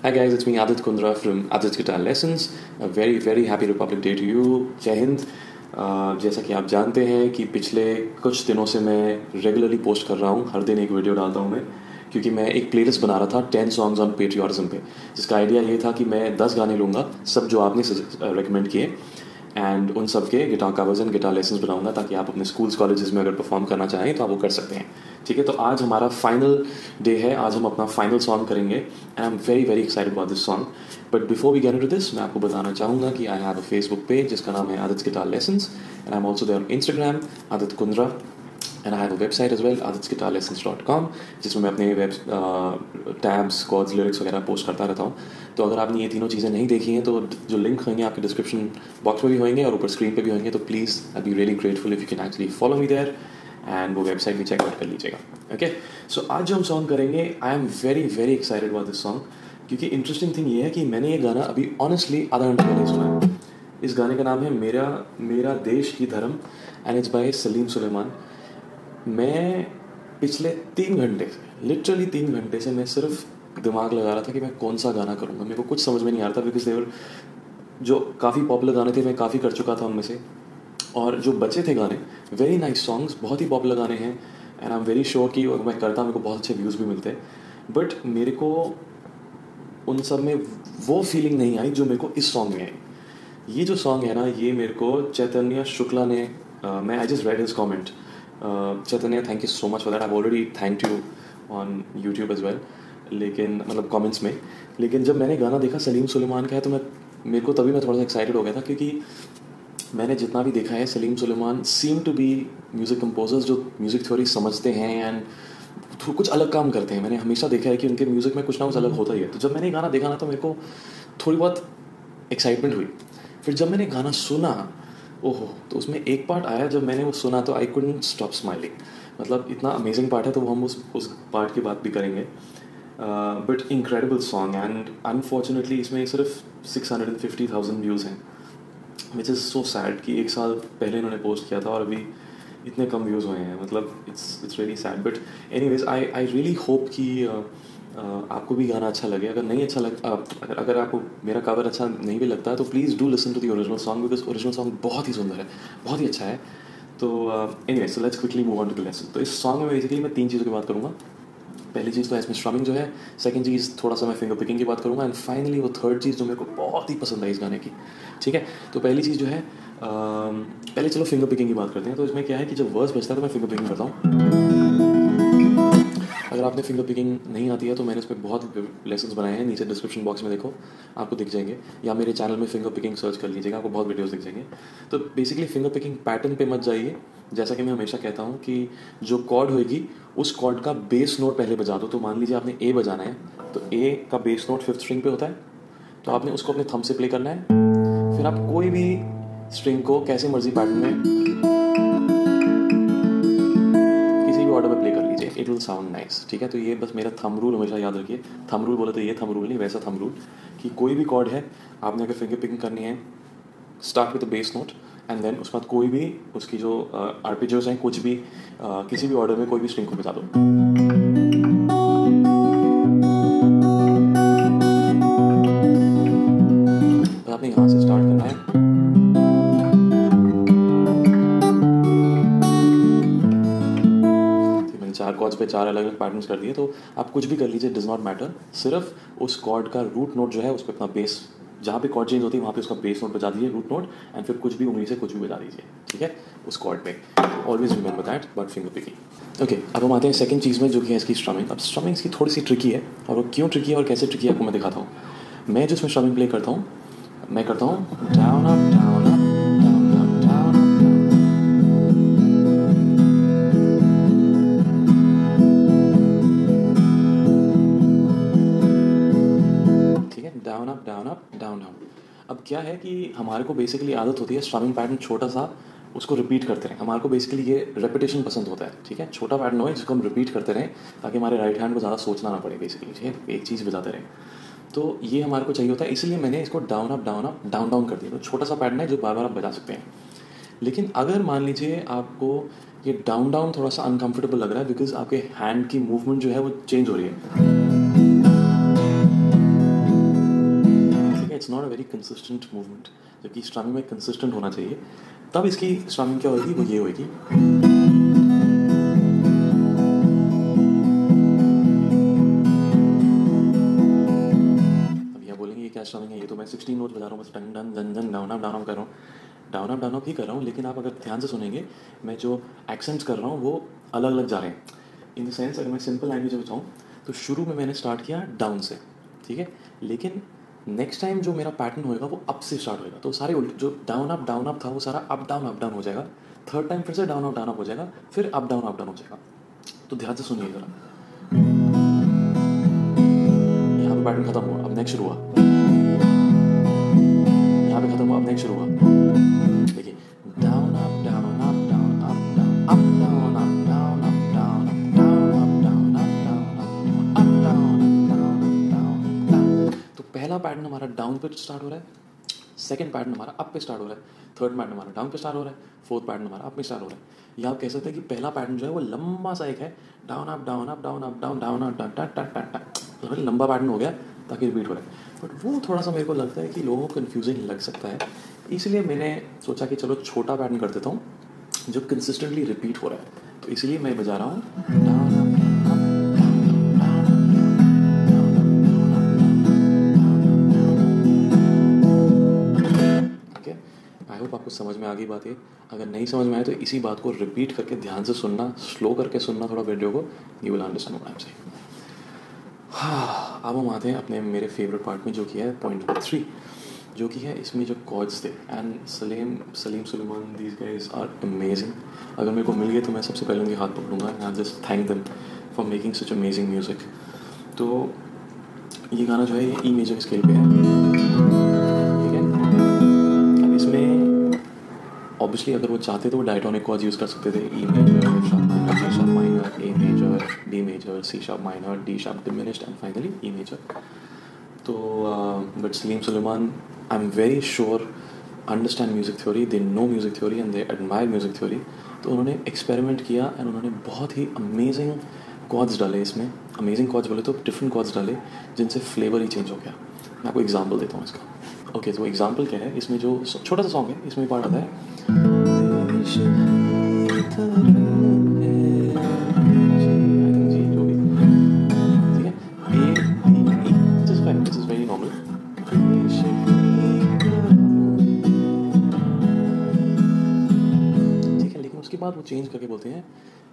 Hi guys, it's me Adit Kundra from Adit's Guitar Lessons. A very happy Republic Day to you. जय हिंद। जैसा कि आप जानते हैं कि पिछले कुछ दिनों से मैं रेगुलरली पोस्ट कर रहा हूँ, हर दिन एक वीडियो डालता हूँ मैं, क्योंकि मैं एक प्लेलिस्ट बना रहा था 10 सॉन्ग्स ऑन पेट्रियोटिज्म पे, जिसका आइडिया ये था कि मैं 10 गाने लूँगा, सब जो आपने रेकमेंड किए, एंड उन सब के guitar covers and guitar lessons बनाऊंगा ताकि आप अपने स्कूल्स कॉलेजेस में अगर परफॉर्म करना चाहें तो आप वो कर सकते हैं। ठीक है, तो आज हमारा फाइनल डे है, आज हम अपना फाइनल सॉन्ग करेंगे and I am very excited about this song. But before we get into this, मैं आपको बताना चाहूँगा कि I have a Facebook page जिसका नाम है Aditya guitar lessons, and I am also there on Instagram Aditya Kundra, and I have a website as well aditsguitarlessons.com, जिसमें मैं अपने वेब टैब्स, कॉर्ड्स, लिरिक्स वगैरह पोस्ट करता रहता हूँ। तो अगर आपने ये तीनों चीज़ें नहीं देखी हैं तो जो लिंक होंगे आपके डिस्क्रिप्शन बॉक्स में भी होंगे और ऊपर स्क्रीन पे भी होंगे, तो please I be really grateful if you can actually follow me there and वो वेबसाइट भी चेकआउट कर लीजिएगा। ओके, सो आज जो हम सॉन्ग करेंगे, I am very excited about this song, क्योंकि इंटरेस्टिंग थिंग ये है कि मैंने ये गाना अभी ऑनेस्टली आधा घंटा पहले सुना है। इस गाने का नाम है मेरा देश की धर्म and it's by Salim Sulaiman. मैं पिछले 3 घंटे से, लिटरली 3 घंटे से मैं सिर्फ दिमाग लगा रहा था कि मैं कौन सा गाना करूँगा। मेरे को कुछ समझ में नहीं आ रहा था, बिकॉज देवर जो काफ़ी पॉपुलर गाने थे मैं काफ़ी कर चुका था उनमें से, और जो बचे थे गाने वेरी नाइस सॉन्ग्स, बहुत ही पॉपुलर गाने हैं, and I am very sure कि मैं करता मेरे को बहुत अच्छे व्यूज़ भी मिलते, बट मेरे को उन सब में वो फीलिंग नहीं आई जो मेरे को इस सॉन्ग में आई। ये जो सॉन्ग है ना, ये मेरे को चैतन्य शुक्ला ने, मैं I just read his comment, Chaitanya thank you so much for that, I already thank you on YouTube as well, लेकिन मतलब कमेंट्स में। लेकिन जब मैंने गाना देखा सलीम सुलेमान का है तो मेरे को तभी मैं थोड़ा सा एक्साइटेड हो गया था, क्योंकि मैंने जितना भी देखा है Salim Sulaiman seem to be music composers जो म्यूज़िक थ्योरी समझते हैं एंड कुछ अलग काम करते हैं। मैंने हमेशा देखा है कि उनके म्यूज़िक में कुछ ना कुछ अलग होता ही है। तो जब मैंने गाना देखा ना तो मेरे को थोड़ी बहुत एक्साइटमेंट हुई। फिर जब मैंने गाना सुना, ओहो, तो उसमें एक पार्ट आया जब मैंने वो सुना तो आई कुडंट स्टॉप स्माइलिंग। मतलब इतना अमेजिंग पार्ट है, तो वो हम उस पार्ट की बात भी करेंगे। But incredible song, and unfortunately इसमें सिर्फ 650,000 व्यूज़ हैं, विच इज़ सो सैड कि 1 साल पहले इन्होंने पोस्ट किया था और अभी इतने कम व्यूज़ हुए हैं। मतलब it's really sad, but anyways I really hope कि आपको भी गाना अच्छा लगे। अगर नहीं अच्छा अगर आपको मेरा कवर अच्छा नहीं भी लगता है तो please do listen to the original song, because original song बहुत ही सुंदर है, बहुत ही अच्छा है। तो anyways, so let's quickly move on to the lesson. तो इस सॉन्ग में बेसिकली मैं 3 चीज़ों की बात करूँगा। पहली चीज़ तो है इसमें स्ट्रमिंग जो है, सेकंड चीज़ थोड़ा सा मैं फिंगर पिकिंग की बात करूँगा, एंड फाइनली वो थर्ड चीज़ जो मेरे को बहुत ही पसंद आई इस गाने की। ठीक है, तो पहली चीज़ जो है, पहले चलो फिंगर पिकिंग की बात करते हैं। तो इसमें क्या है कि जब वर्स बजता है तो मैं फिंगर पिकिंग करता हूँ। अगर आपने फिंगर पिकिंग नहीं आती है तो मैंने इस पर बहुत लेसन्स बनाए हैं, नीचे डिस्क्रिप्शन बॉक्स में देखो आपको दिख जाएंगे, या मेरे चैनल में फिंगर पिकिंग सर्च कर लीजिएगा, आपको बहुत वीडियोस दिख जाएंगे। तो बेसिकली फिंगर पिकिंग पैटर्न पे मत जाइए। जैसा कि मैं हमेशा कहता हूँ कि जो कॉर्ड होएगी उस कॉर्ड का बेस नोट पहले बजा दो। तो मान लीजिए आपने ए बजाना है, तो ए का बेस नोट 5th स्ट्रिंग पे होता है, तो आपने उसको अपने थंब से प्ले करना है। फिर आप कोई भी स्ट्रिंग को कैसे मर्जी पैटर्न में किसी भी ऑर्डर में प्ले कर लीजिए, इट विल साउंड नाइस। ठीक है, तो ये बस मेरा थंब रूल हमेशा याद रखिए। थंब रूल बोले तो ये थंब रूल नहीं, वैसा थंब रूल कि कोई भी कॉर्ड है, आपने अगर फिंगर पिकिंग करनी है, start with the bass note and then उसके बाद कोई भी उसकी जो आर्पेजियोस हैं, कुछ भी किसी भी ऑर्डर में कोई भी स्ट्रिंग को बजा दो। तो आपने यहाँ से स्टार्ट करना है, तो मैंने 4 कॉर्ड्स पे 4 अलग अलग पैटर्न्स कर दिए। तो आप कुछ भी कर लीजिए, डज नॉट मैटर, सिर्फ उस कॉर्ड का रूट नोट जो है उस पर अपना बेस, जहाँ पे कॉर्ड चेंज होती है वहाँ पे उसका बेस नोट बजा दीजिए, रूट नोट, एंड फिर कुछ भी उंगली से कुछ भी बजा दीजिए। ठीक है, उस कॉर्ड पे। Always remember that about finger picking. Okay, अब हम आते हैं सेकंड चीज़ में, जो कि है इसकी स्ट्रमिंग। अब स्ट्रमिंग इसकी थोड़ी सी ट्रिकी है, और वो क्यों ट्रिकी है और कैसे ट्रिकी है आपको मैं दिखाता हूँ। मैं जो इसमें स्ट्रमिंग प्ले करता हूँ, मैं करता हूँ down up down up down up down up. ठीक है, down up down up down down. अब क्या है कि हमारे को बेसिकली आदत होती है स्ट्रमिंग पैटर्न छोटा सा उसको रिपीट करते रहें। हमारे को बेसिकली ये रेपिटेशन पसंद होता है। ठीक है, छोटा पैटर्न हो जिसको हम रिपीट करते रहें ताकि हमारे राइट हैंड को ज़्यादा सोचना ना पड़े बेसिकली। ठीक है, एक चीज़ बजाते रहें, तो ये हमारे को चाहिए होता है, इसलिए मैंने इसको down up down up down down कर दिया। तो छोटा सा पैटर्न है जो बार बार आप बजा सकते हैं। लेकिन अगर मान लीजिए आपको ये डाउन डाउन थोड़ा सा अनकंफर्टेबल लग रहा है बिकॉज आपके हैंड की मूवमेंट जो है वो चेंज हो रही है, it's not a very consistent movement, जबकि स्ट्रमिंग में कंसिस्टेंट होना चाहिए, तब इसकी स्ट्रमिंग क्या होगी, वो ये होगी। अब यह बोलेंगे ये क्या स्ट्रमिंग है, ये तो मैं 16 नोट बजा रहा हूँ बस, टंग डन जन जन डाउन अप कर रहा हूँ, डाउन अप ही कर रहा हूँ, लेकिन आप अगर ध्यान से सुनेंगे मैं जो एक्सेंट्स कर रहा हूँ वो अलग अलग जा रहे हैं। इन द सेंस अगर मैं सिंपल लैंग्वेज में बताऊँ तो शुरू में मैंने स्टार्ट किया डाउन से, ठीक है, लेकिन नेक्स्ट टाइम जो मेरा पैटर्न होएगा वो अप से स्टार्ट होएगा, तो सारे जो डाउन अप था वो सारा अप डाउन हो जाएगा, थर्ड टाइम फिर से डाउन अप हो जाएगा, फिर अप डाउन हो जाएगा। तो ध्यान से सुनिए जरा, यहाँ पे पैटर्न खत्म हुआ, अब नेक्स्ट शुरू हुआ, यहाँ पे खत्म हुआ, अब नेक्स्ट शुरू हुआ। देखिए down up down up down up down up down up down up down up down up down up down up down. तो पहला पैटर्न हमारा डाउन पे स्टार्ट हो रहा है, सेकंड पैटर्न हमारा अप पे स्टार्ट हो रहा है, थर्ड पैटर्न हमारा डाउन पे स्टार्ट हो रहा है, फोर्थ पैटर्न हमारा अप पे स्टार्ट हो रहा है। या आप कह सकते हैं कि पहला पैटर्न जो है वो लंबा सा एक है, down up down up down up down down up down टाट टाट टाट टाट, लंबा पैटर्न हो गया ताकि रिपीट हो रहा है। बट वो थोड़ा सा मेरे को लगता है कि लोगों को कन्फ्यूजिंग लग सकता है, इसलिए मैंने सोचा कि चलो छोटा पैटर्न कर देता हूँ जो कंसिस्टेंटली रिपीट हो रहा है। तो इसलिए मैं बजा रहा हूँ डाउन अप आई होप आपको समझ में आ गई बात है। अगर नहीं समझ में आए तो इसी बात को रिपीट करके ध्यान से सुनना, स्लो करके सुनना थोड़ा वीडियो को, you will understand what I am saying. हाँ, अब हम आते हैं अपने मेरे फेवरेट पार्ट में, जो कि है पॉइंट नंबर 3, जो कि है इसमें जो कॉर्ड्स थे। And Salim Sulaiman, these guys are amazing. अगर मेरे को मिल गए तो मैं सबसे पहले उनके हाथ पकड़ूंगा and I just thank them for making such amazing music. तो ये गाना जो है ये ई मेजर स्केल पे है, ठीक है। अब इसमें ऑब्वियसली अगर वो चाहते तो वो डायटोनिक कॉर्ड्स यूज़ कर सकते थे, E major, sharp minor, G sharp minor, A major, B major, C sharp minor, D sharp diminished and finally E major. तो but Salim Sulaiman, I am very sure understand music theory, they know music theory and they admire music theory. तो उन्होंने experiment किया and उन्होंने बहुत ही amazing chords डाले इसमें। Amazing chords बोले तो डिफरेंट कॉर्ड्स डाले जिनसे फ्लेवर ही चेंज हो गया। मैं आपको एग्जाम्पल देता हूँ इसका। ओके, तो एग्जाम्पल क्या है, इसमें जो छोटा सा सॉन्ग है इसमें पार्ट आता है उसके बाद वो चेंज करके बोलते हैं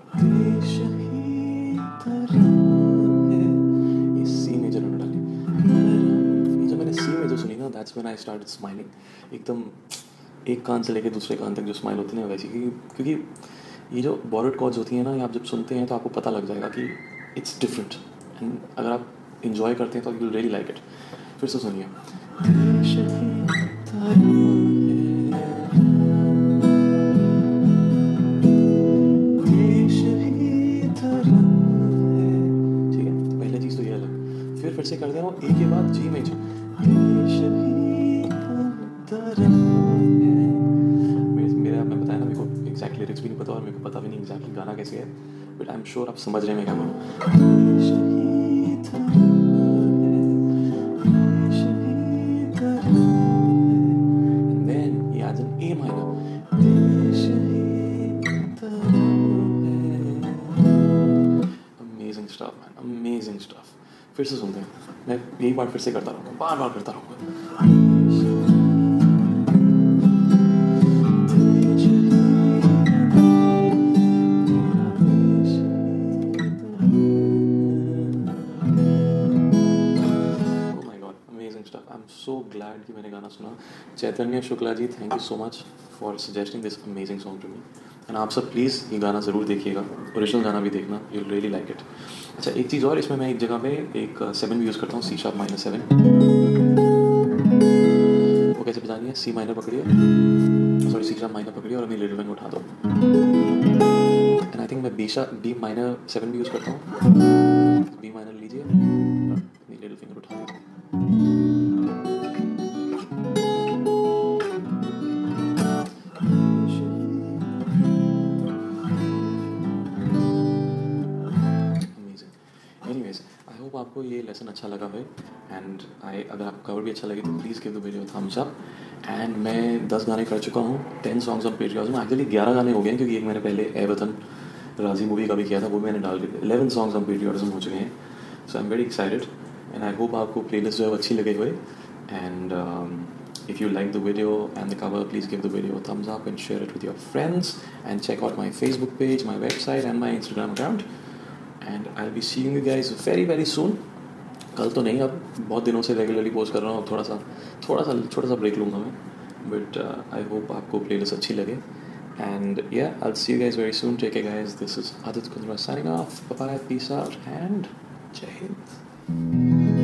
ये सी मेजर उन्होंने डाली। ये जब मैंने सी मेजर सुनी ना, that's when I started smiling. एकदम एक कान से लेकर दूसरे कान तक जो स्माइल होती है ना वैसी, क्योंकि ये जो बॉरोड कॉर्ड्स होती हैं ना, ये आप जब सुनते हैं तो आपको पता लग जाएगा कि इट्स डिफरेंट, एंड अगर आप इन्जॉय करते हैं तो यू रियली लाइक इट। फिर से सुनिए, फिर से करते हैं ए के बाद जी मेजर। मेरा मैं बताया ना, मेरे को एग्जैक्ट लिरिक्स भी नहीं पता और मेरे को पता भी नहीं एग्जैक्टली गाना कैसे है, बट आई एम श्योर आप समझ रहे हैं मैं क्या बोलूँ। Then he adds an A minor. Amazing stuff, man. Amazing stuff. फिर से सुनते हैं, मैं यही बात फिर से करता रहूँगा, बार बार करता रहूँगा। आई एम सो ग्लैड कि मैंने गाना सुना। Chaitanya Shukla ji, thank you so much for suggesting this amazing song to me. And आप सब प्लीज़ ये गाना ज़रूर देखिएगा, ओरिजिनल गाना भी देखना, you will really like it. अच्छा, एक चीज़ और, इसमें मैं एक जगह पे एक 7 भी यूज़ करता हूँ, सी शार्प माइनर 7। वो कैसे बजानी है, सी माइनर पकड़िए, सॉरी सी शार्प माइनर पकड़िए और अभी लिटिल फिंगर उठा दो। एंड आई थिंक मैं बी माइनर 7 भी यूज़ करता हूँ। बी माइनर लीजिए, लिटिल फिंगर उठा दो। आपको ये लेसन अच्छा लगा है एंड अगर आपको कवर भी अच्छा लगे तो please give the video thumbs up. And मैं 10 गाने कर चुका हूँ, 10 सॉन्ग्स ऑन पेट्रियाज्म। एक्चुअली 11 गाने हो गए हैं क्योंकि एक मैंने पहले ए वतन राजी मूवी का भी किया था, वो मैंने डाल के 11 सॉन्ग्स ऑन पेट्रियाज्म हो चुके हैं। So I am very excited and I hope आपको प्लेलिस्ट जो है अच्छी लगे हुए। And if you like the video and the cover, please give the video a thumbs up and share it with your friends, and check out my Facebook page, my website and my Instagram account, and I'll be seeing you guys very very soon. कल तो नहीं, अब बहुत दिनों से regularly post कर रहा हूँ, थोड़ा सा छोटा सा ब्रेक लूँगा मैं, बट आई होप आपको प्लेलिस्ट अच्छी लगे। And yeah, I'll see you guys very soon. Take care guys, this is Adit Kundra signing off. Bye bye, peace out and Jai Hind.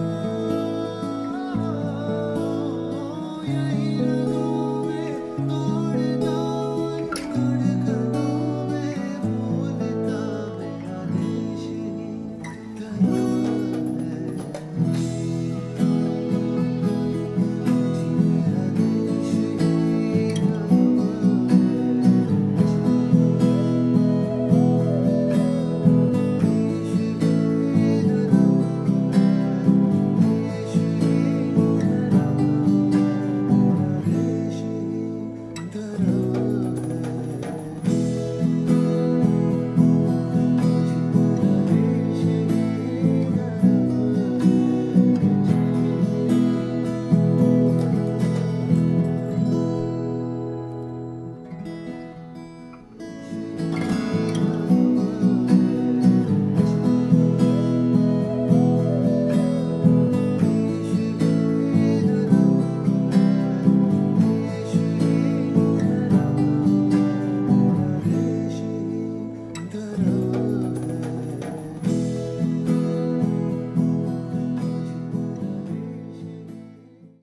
यही रगों में